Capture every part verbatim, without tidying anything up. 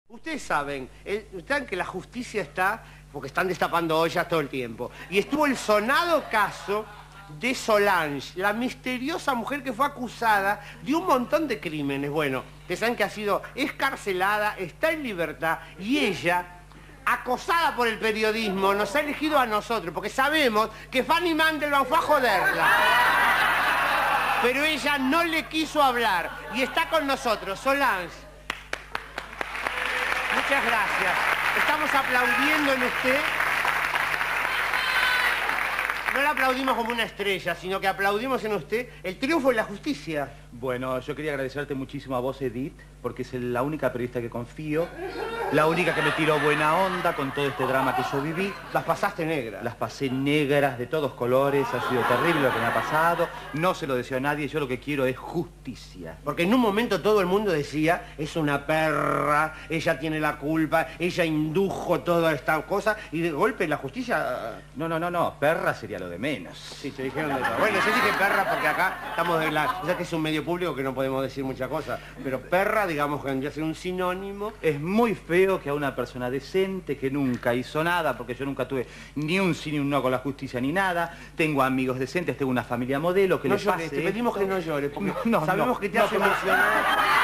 Ustedes saben, el, saben que la justicia está, porque están destapando ollas todo el tiempo. Y estuvo el sonado caso de Solange, la misteriosa mujer que fue acusada de un montón de crímenes. Bueno, ustedes saben que ha sido escarcelada, está en libertad, y ella, acosada por el periodismo, nos ha elegido a nosotros, porque sabemos que Fanny Mandelbaum fue a joderla. Pero ella no le quiso hablar, y está con nosotros. Solange, muchas gracias. Estamos aplaudiendo en usted. No le aplaudimos como una estrella, sino que aplaudimos en usted el triunfo de la justicia. Bueno, yo quería agradecerte muchísimo a vos, Edith, porque es la única periodista que confío, la única que me tiró buena onda con todo este drama que yo viví. Las pasaste negras. Las pasé negras, de todos colores, ha sido terrible lo que me ha pasado, no se lo deseo a nadie, yo lo que quiero es justicia. Porque en un momento todo el mundo decía, es una perra, ella tiene la culpa, ella indujo toda esta cosa, y de golpe la justicia... No, no, no, no, perra sería lo de menos. Sí, se dijeron de todo. Bueno, yo dije perra porque acá estamos de la... O sea que es un medio público que no podemos decir muchas cosas, pero perra, digamos que vendría a ser un sinónimo. Es muy feo que a una persona decente que nunca hizo nada, porque yo nunca tuve ni un sí ni un no con la justicia ni nada, tengo amigos decentes, tengo una familia modelo que no les llores, pase te pedimos esto. que no llores, porque no, no, sabemos no, que te no, has no, emocionado.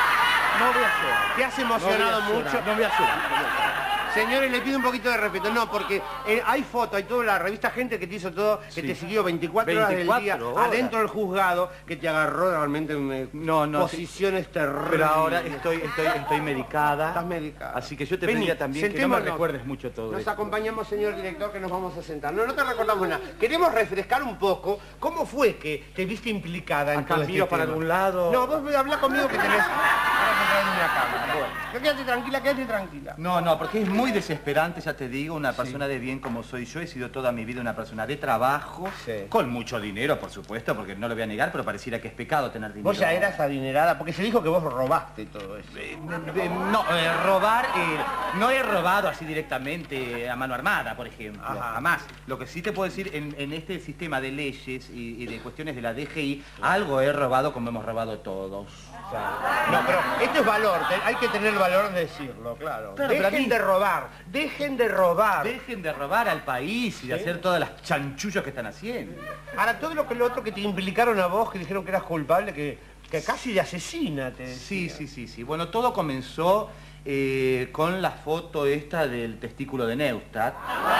No voy a llorar. Te has emocionado no voy a mucho. llorar, no voy a llorar. Señores, le pido un poquito de respeto. No, porque eh, hay fotos, hay toda la revista Gente que te hizo todo, que Sí. te siguió veinticuatro horas del día, horas. adentro del juzgado, que te agarró realmente en eh, No, no, posiciones sí. terribles. Pero ahora estoy, estoy, estoy medicada. Estás medicada. Así que yo te Vení, pediría también que no me sentémonos. recuerdes mucho todo Nos esto. acompañamos, señor director, que nos vamos a sentar. No, no te recordamos nada. Queremos refrescar un poco cómo fue que te viste implicada en ¿Acá todo este miro para tema. algún lado? No, vos habla conmigo que tenés... Ahora te traigo una cámara. Bueno, yo quédate tranquila, quédate tranquila. No, no, porque es muy desesperante, ya te digo, una persona sí. de bien como soy yo. He sido toda mi vida una persona de trabajo, sí. con mucho dinero, por supuesto, porque no lo voy a negar, pero pareciera que es pecado tener dinero. Vos ya eras adinerada, porque se dijo que vos robaste todo eso. Eh, eh, no, eh, robar, eh, no he robado así directamente a mano armada, por ejemplo, Ajá. jamás. Lo que sí te puedo decir, en, en este sistema de leyes y, y de cuestiones de la D G I, algo he robado como hemos robado todos. O sea, no, pero esto es valor, hay que tener el valor de decirlo, claro. Claro, dejen pero a mí- de robar, dejen de robar. Dejen de robar al país y de Sí. hacer todas las chanchullas que están haciendo. Ahora, todo lo que lo otro que te implicaron a vos, que dijeron que eras culpable, que, que casi de asesina te Sí, decían. sí, sí, sí. Bueno, todo comenzó eh, con la foto esta del testículo de Neustadt.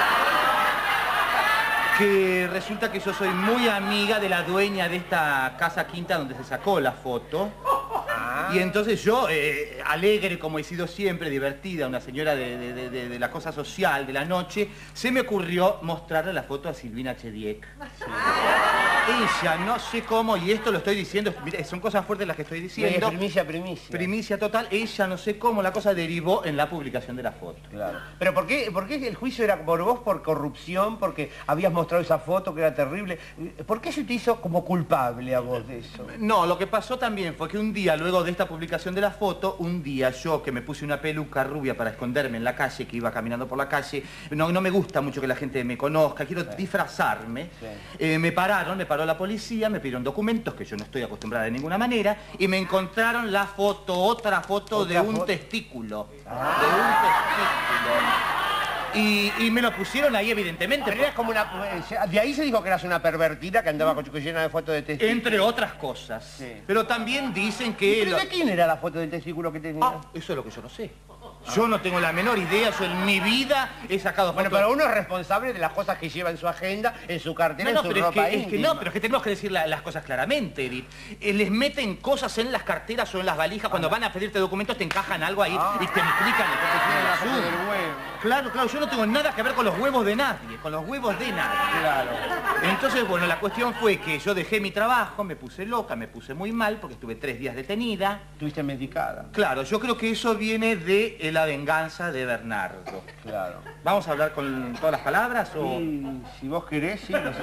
Que resulta que yo soy muy amiga de la dueña de esta casa quinta donde se sacó la foto. Ah. Y entonces yo, eh, alegre como he sido siempre, divertida, una señora de, de, de, de, de la cosa social de la noche, se me ocurrió mostrarle la foto a Silvina Chediek. Sí. Ella, no sé cómo, y esto lo estoy diciendo, mire, son cosas fuertes las que estoy diciendo. Primicia, primicia. Primicia total, ella no sé cómo la cosa derivó en la publicación de la foto. Claro. Pero ¿por qué, por qué el juicio era por vos, por corrupción, porque habías mostrado esa foto que era terrible? ¿Por qué se te hizo como culpable a vos de eso? No, lo que pasó también fue que un día, luego de esta publicación de la foto, un día yo que me puse una peluca rubia para esconderme en la calle, que iba caminando por la calle, no, no me gusta mucho que la gente me conozca, quiero sí. disfrazarme, sí. eh, me pararon, me paró la policía, me pidieron documentos, que yo no estoy acostumbrada de ninguna manera, y me encontraron la foto, otra foto ¿Otra de un foto? testículo, ah. de un testículo. Y, y me lo pusieron ahí, evidentemente. Pero eras como una... De ahí se dijo que eras una pervertida que andaba con llena de fotos de testículos. Entre otras cosas. Sí. Pero también dicen que... ¿Pero de quién era la foto del testículo que tenía? Ah, eso es lo que yo no sé. Yo no tengo la menor idea, yo en mi vida he sacado fotos. Bueno, pero uno es responsable de las cosas que lleva en su agenda, en su cartera, no, no, en su pero ropa es que, es que íntima. no, pero es que tenemos que decir la, las cosas claramente, Edith. Eh, les meten cosas en las carteras o en las valijas, cuando van a pedirte documentos te encajan algo ahí ah. y te explican la foto del huevo. Claro, claro, yo no tengo nada que ver con los huevos de nadie, con los huevos de nadie. Claro. Entonces, bueno, la cuestión fue que yo dejé mi trabajo, me puse loca, me puse muy mal, porque estuve tres días detenida. Estuviste medicada. Claro, yo creo que eso viene de eh, la venganza de Bernardo. Claro. ¿Vamos a hablar con todas las palabras o...? Sí, si vos querés, sí, no sé.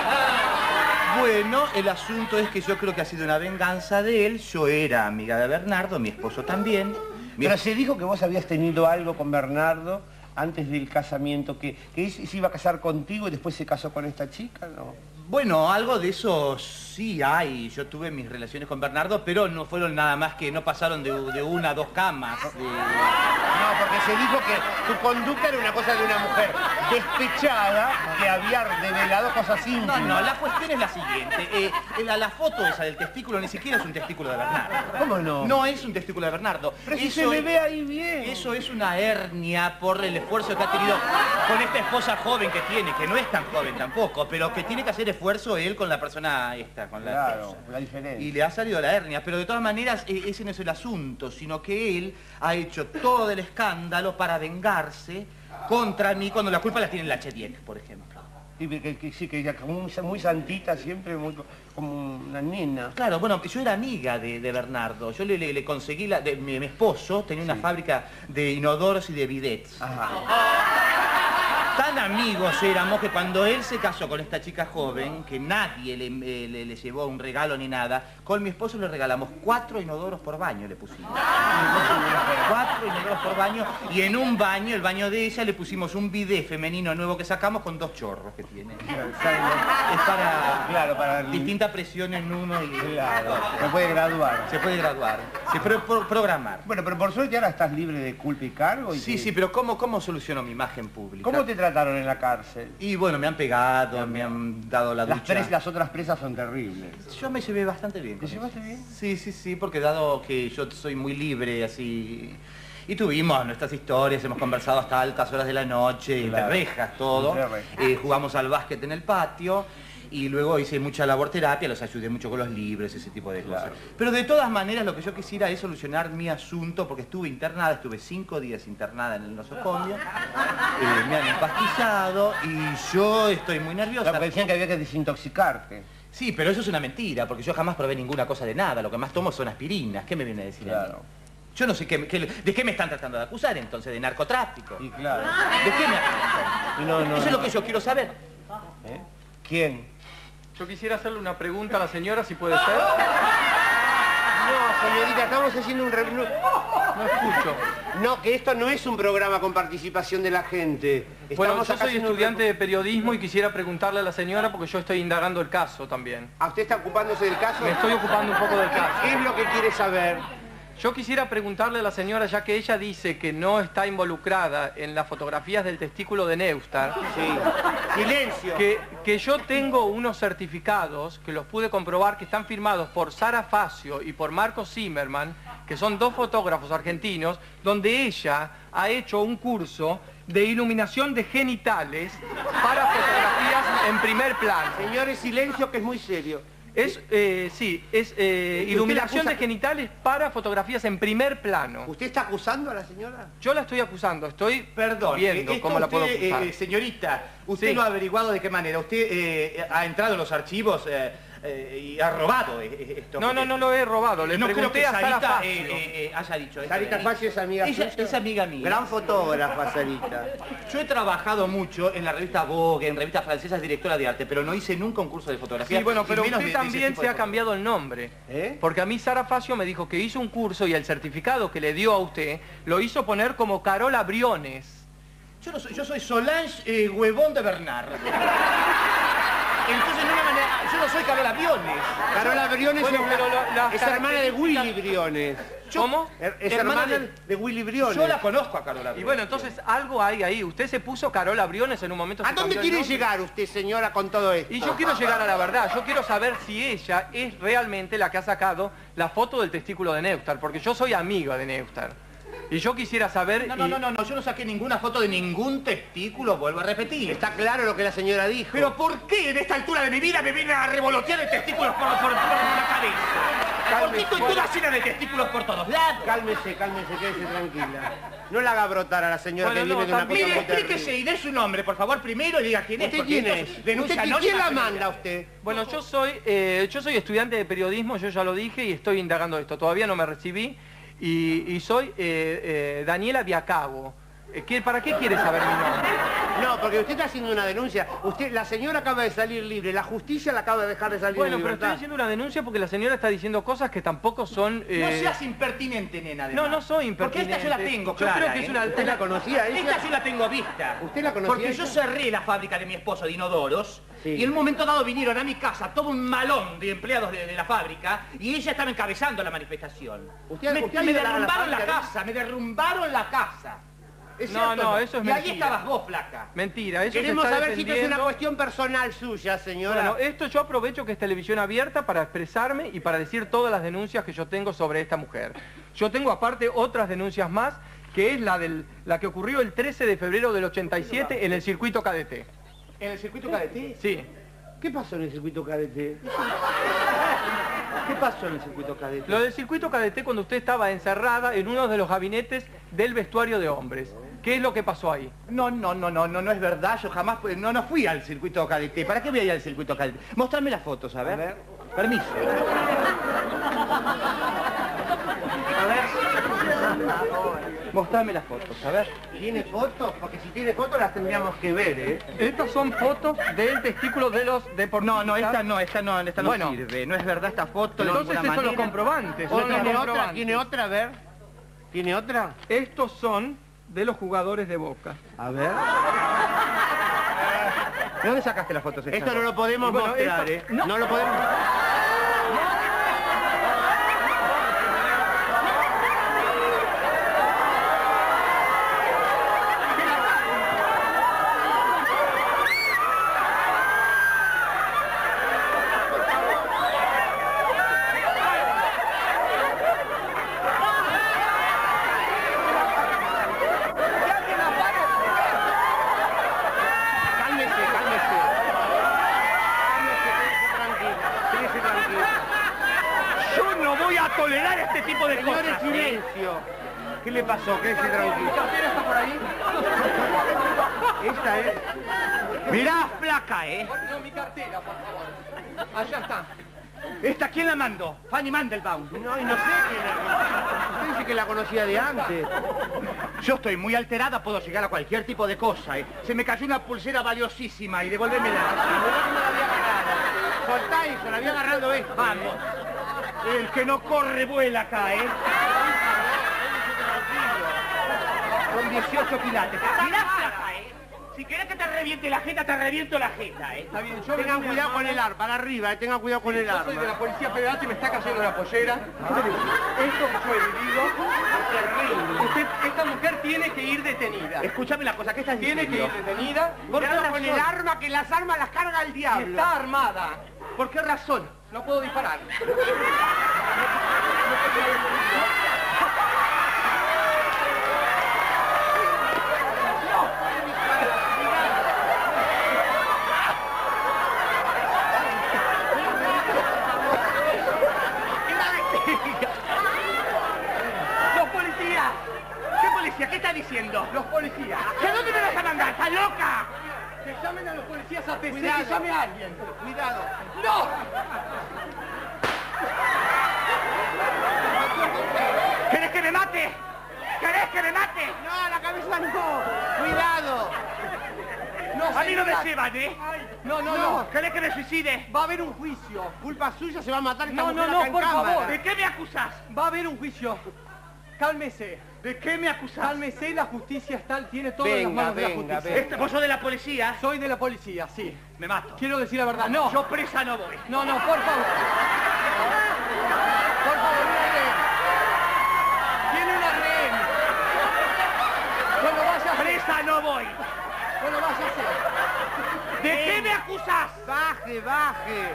Bueno, el asunto es que yo creo que ha sido una venganza de él. Yo era amiga de Bernardo, mi esposo también. Mi... Pero se dijo que vos habías tenido algo con Bernardo antes del casamiento, que, que se iba a casar contigo y después se casó con esta chica, ¿no? Bueno, algo de eso sí hay. Yo tuve mis relaciones con Bernardo, pero no fueron nada más que no pasaron de, de una a dos camas. De... No, porque se dijo que tu conducta era una cosa de una mujer despechada que había develado cosas íntimas. No, no, la cuestión es la siguiente. Eh, la, la foto esa del testículo ni siquiera es un testículo de Bernardo. ¿Cómo no? No es un testículo de Bernardo. Pero si Eso se le es- ve ahí bien. Eso es una hernia por el esfuerzo que ha tenido con esta esposa joven que tiene, que no es tan joven tampoco, pero que tiene que hacer esfuerzo él con la persona esta, con la Claro, esposa. la diferencia. Y le ha salido la hernia, pero de todas maneras eh, ese no es el asunto, sino que él ha hecho todo el escándalo para vengarse contra mí cuando la culpa la tiene la Chediek, por ejemplo. Sí, que, que, sí, que ella como muy, muy santita siempre, muy, como una nena. Claro, bueno, yo era amiga de, de Bernardo. Yo le, le, le conseguí, la, de, mi, mi esposo tenía una Sí. fábrica de inodoros y de bidets. Ajá. Tan amigos éramos que cuando él se casó con esta chica joven, que nadie le, eh, le, le llevó un regalo ni nada, con mi esposo le regalamos cuatro inodoros por baño, le pusimos. Cuatro inodoros por baño, y en un baño, el baño de ella, le pusimos un bidet femenino nuevo que sacamos con dos chorros que tiene. Es para, Claro, para... distinta presión en uno y... Claro, se puede graduar. Se puede graduar, se puede pro- programar. Bueno, pero por suerte ahora estás libre de culpa y cargo. Y Sí, que- sí, pero ¿cómo, cómo soluciono mi imagen pública? ¿Cómo te trataron en la cárcel? Y bueno, me han pegado, me han dado la Las, ducha. pres- las otras presas son terribles. Yo me llevé bastante bien. ¿Te con llevaste eso. bien? Sí, sí, sí, porque dado que yo soy muy libre, así... Y tuvimos nuestras historias, hemos conversado hasta altas horas de la noche, entre Claro. rejas, todo. Entre rejas. Eh, jugamos al básquet en el patio. Y luego hice mucha labor terapia, los ayudé mucho con los libros, ese tipo de cosas. Claro. Pero de todas maneras lo que yo quisiera es solucionar mi asunto, porque estuve internada, estuve cinco días internada en el nosocomio, eh, me han empastillado y yo estoy muy nerviosa. Claro, porque decían que había que desintoxicarte. Sí, pero eso es una mentira, porque yo jamás probé ninguna cosa de nada, lo que más tomo son aspirinas, ¿qué me viene a decir a mí? Claro. Yo no sé qué, qué- de qué me están tratando de acusar entonces, de narcotráfico. Y claro. ¿De qué me acusan? Y no, no, Eso es lo no. que yo quiero saber. ¿Eh? ¿Quién? Yo quisiera hacerle una pregunta a la señora, si puede ser. No, señorita, estamos haciendo un... re- No, No escucho. no, que esto no es un programa con participación de la gente. Bueno, Estamos yo acá soy haciendo un estudiante re- de periodismo y quisiera preguntarle a la señora porque yo estoy indagando el caso también. ¿A usted está ocupándose del caso? Me estoy ocupando un poco del ¿Qué caso. es lo que quiere saber? Yo quisiera preguntarle a la señora, ya que ella dice que no está involucrada en las fotografías del testículo de Neustar, Sí. Silencio. que, que yo tengo unos certificados que los pude comprobar que están firmados por Sara Facio y por Marco Zimmerman, que son dos fotógrafos argentinos, donde ella ha hecho un curso de iluminación de genitales para fotografías en primer plano. Señores, silencio, que es muy serio. Es, eh, sí, es eh, ¿Usted iluminación la acusa- de genitales para fotografías en primer plano. ¿Usted está acusando a la señora? Yo la estoy acusando, estoy Perdón, viendo esto cómo la puedo usted, acusar. eh, señorita, ¿usted Sí. lo ha averiguado de qué manera? ¿Usted eh, ha entrado en los archivos eh, eh, y ha robado eh, eh, esto? No, no, no lo he robado, le no creo pregunté que a Sara Sarita Facio. eh, eh, eh, haya dicho esto. Sarita de mí. Facio es amiga Ella suya. es amiga mía. Gran fotógrafa, Sarita. Yo he trabajado mucho en la revista Vogue, en revistas francesas, directora de arte, pero no hice nunca un curso de fotografía. Sí, bueno, y pero menos usted de- de ese también tipo se de ha cambiado el nombre. ¿Eh? Porque a mí Sara Facio me dijo que hizo un curso y el certificado que le dio a usted lo hizo poner como Carola Briones. Yo, no soy, yo soy Solange eh, Huevón de Bernard. Entonces, de una manera, yo no soy Carola Briones. Carola Briones Bueno, es, pero la- la- las es hermana de características- Willy Briones. ¿Cómo? Er- Es Hermana hermana de- de, Willy Briones. Yo la conozco a Carola Briones. Y bueno, entonces algo hay ahí. Usted se puso Carola Briones en un momento. ¿A se dónde cambió el quiere nombre. llegar usted, señora, con todo esto? Y yo quiero llegar a la verdad, yo quiero saber si ella es realmente la que ha sacado la foto del testículo de Neustar, porque yo soy amiga de Neustar. Y yo quisiera saber... No, no, y- no, no, no, yo no saqué ninguna foto de ningún testículo, vuelvo a repetir. Está claro lo que la señora dijo. Pero ¿por qué en esta altura de mi vida me viene a revolotear de testículos por, por, por la cabeza? ¿Por qué estoy toda llena de testículos por todos lados? Cálmese, cálmese, quédese tranquila. No la haga brotar a la señora Bueno, que no, vive de una también- cosa Mire, muy terrible. explíquese y dé su nombre, por favor, primero y diga quién es. ¿Usted porque quién esto es? denuncia ¿Usted, anónima, ¿Quién la señorita. manda a usted? Bueno, yo soy, eh, yo soy estudiante de periodismo, yo ya lo dije y estoy indagando esto. Todavía no me recibí y, y soy eh, eh, Daniela Viacabo. Eh, ¿qué- ¿Para qué quiere saber mi nombre? No, porque usted está haciendo una denuncia. Usted, la señora acaba de salir libre, la justicia la acaba de dejar de salir Bueno, en pero estoy libertad. haciendo una denuncia porque la señora está diciendo cosas que tampoco son... No eh, seas impertinente, nena. No, además. no soy Porque esta yo la impertinente. tengo Yo clara, creo que es ¿eh? una- ¿Usted la conocía a ella? Esta yo la tengo vista. ¿Usted la conocía Porque a yo ella? cerré la fábrica de mi esposo de inodoros Sí. y en un momento dado vinieron a mi casa todo un malón de empleados de, de la fábrica y ella estaba encabezando la manifestación. ¿Usted- me usted ha me ido a la- a la derrumbaron la, fábrica? casa, me derrumbaron la casa. ¿Es No, cierto o no, eso es Y mentira. ahí estabas vos, flaca. Mentira, eso Queremos se está saber si esto es una defendiendo. cuestión personal suya, señora. Bueno, esto yo aprovecho que es televisión abierta para expresarme y para decir todas las denuncias que yo tengo sobre esta mujer. Yo tengo aparte otras denuncias más, que es la, del, la que ocurrió el trece de febrero del ochenta y siete en el circuito K D T. ¿En el circuito K D T? Sí. ¿Qué pasó en el circuito K D T? ¿Qué pasó en el circuito K D T? Lo del circuito K D T cuando usted estaba encerrada en uno de los gabinetes del vestuario de hombres. ¿Qué es lo que pasó ahí? No, no, no, no, no, no es verdad. Yo jamás, fui- no, no fui al circuito K D T. ¿Para qué voy a ir al circuito K D T? Mostrarme las fotos, a ver. A ver. Permiso. A ver. Mostrarme las fotos, a ver. ¿Tiene fotos? Porque si tiene fotos las tendríamos que ver, ¿eh? Estas son fotos del testículo de los deportistas. No, no, esta no, esta no, esta no Bueno. sirve. No es verdad esta foto de Entonces ninguna esos son los manera. comprobantes. ¿O son los ¿Tiene otra? comprobantes. ¿Tiene otra? A ver. ¿Tiene otra? Estos son de los jugadores de Boca. A ver. ¿De dónde sacaste las fotos estas? Esto no lo podemos Bueno, mostrar, esto- ¿eh? no. No lo podemos... Cálmese, cálmese. Cálmese, quédese tranquilo. Quédese tranquilo. Yo no voy a tolerar este tipo de Señores, cosas. silencio. ¿Qué le pasó? Quédese tranquilo. ¿Cartera está por ahí? Esta es... Mirá, flaca, ¿eh? No, mi cartera, por favor. Allá está. ¿Esta quién la mandó? Fanny Mandelbaum. No, y no sé quién la... Usted dice que la conocía de antes. Yo estoy muy alterada, puedo llegar a cualquier tipo de cosa, ¿eh? Se me cayó una pulsera valiosísima y devuélvemela. Soltá eso, la había agarrado esto. Vamos. El que no corre vuela acá, ¿eh? Son dieciocho quilates. Mirá, flaca, ¿eh? Si querés que te reviente la jeta, te reviento la jeta, ¿eh? Está bien, yo Tengan vengo cuidado de con el arma, para arriba, eh, tengan cuidado con el Yo soy de la arma. Policía Federal y me está cayendo la pollera. Esto que yo he vivido es terrible. Usted, esta mujer tiene que ir detenida. Escúchame la cosa, ¿qué estás Tiene que ir diciendo? detenida. ¿Por qué Cuidado con el razón? arma, que las armas las carga el diablo. Está armada. ¿Por qué razón? No puedo disparar. ¡Los policías! ¿Qué policía? ¿Qué está diciendo? Los policías. ¿De dónde me vas a mandar? ¿Estás loca? Que llamen a los policías a P C, Cuidado. que llame a alguien. Cuidado. ¡No! ¿Querés que me mate? ¿Querés que me mate? No, la cabeza no. Cuidado. No, A mí no me señora. llevan, ¿eh? No, no, no. ¿Querés que me suicide? Va a haber un juicio. Culpa suya, se va a matar esta No, mujer no, no, acá en por cámara. favor. ¿De qué me acusás? Va a haber un juicio. Cálmese. ¿De qué me acusás? Cálmese, la justicia está, tiene todo en las Venga, manos de la venga, justicia. venga. Este, ¿Vos sos de la policía? Soy de la policía, sí. Me mato. Quiero decir la verdad. No, Yo presa no voy. no, no, por favor. Por favor, una rehén. Tiene una rehén. Bueno, vaya a hacer. Presa no voy. Bueno, vaya a hacer. ¿De qué me acusás? Baje, baje.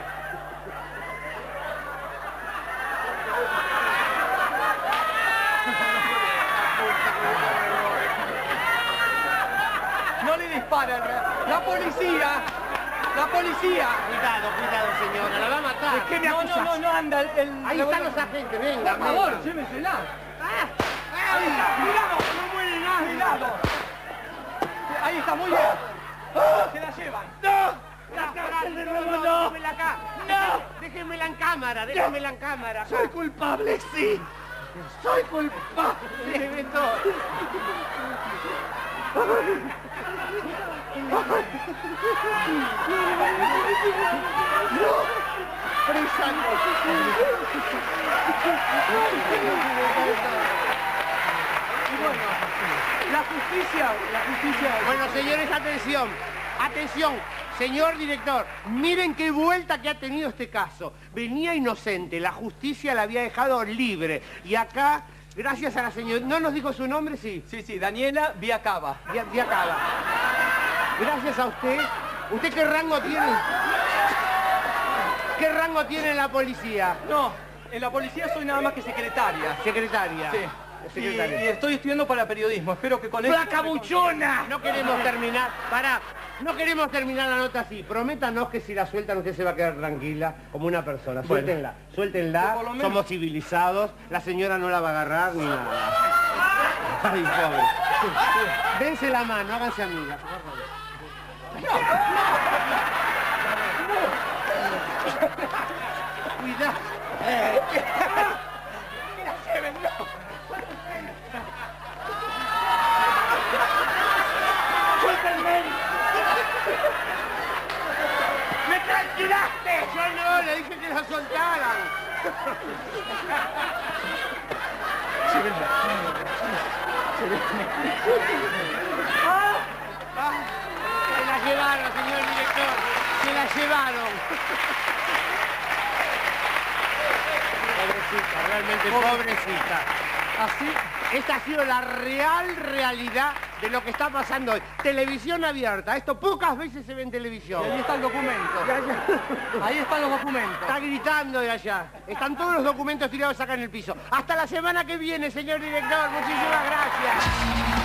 No le disparen. La policía. La policía. Cuidado, cuidado, señora, la va a matar. ¿De qué me No, acusás? no, no, no anda el... el- Ahí están los agentes, venga, Por favor, venga. llévensela. Ahí está. ¡Cuidado! ¡No muere nada! ¡Cuidado! Ahí está, muy bien. Se la llevan. ¡No! La cárcel, no, no, no. déjenmela acá. ¡No! Déjenmela en cámara, déjenmela en cámara. ¡Soy culpable, sí! ¡Soy culpable! Déjenme todo. ¡Presa no! Y bueno, la justicia, la justicia... Bueno, señores, atención. Atención, señor director. Miren qué vuelta que ha tenido este caso. Venía inocente, la justicia la había dejado libre. Y acá Gracias a la señora. ¿No nos dijo su nombre? Sí. Sí, sí, Daniela Viacaba. Ya, ya acaba. Gracias a usted. ¿Usted qué rango tiene? ¿Qué rango tiene en la policía? No, en la policía soy nada más que secretaria. Secretaria. Sí. Y, y estoy estudiando para periodismo. Espero que con esto... ¡Flaca buchona! No queremos terminar. Pará. No queremos terminar la nota así. Prométanos que si la sueltan usted se va a quedar tranquila como una persona. Suéltenla. Suéltenla. Por lo menos- Somos civilizados. La señora no la va a agarrar ni nada. Ay, pobre. Dense la mano, háganse amigas. Cuidado. ¡Me tranquilaste! Yo no, le dije que la soltaran. Ah, se la llevaron, señor director. Se la llevaron. Pobrecita, realmente pobrecita. Así, esta ha sido la real realidad de lo que está pasando hoy. Televisión abierta. Esto pocas veces se ve en televisión. Y ahí está el documento. Ya, ya. Ahí están los documentos. Está gritando de allá. Están todos los documentos tirados acá en el piso. Hasta la semana que viene, señor director. Muchísimas gracias.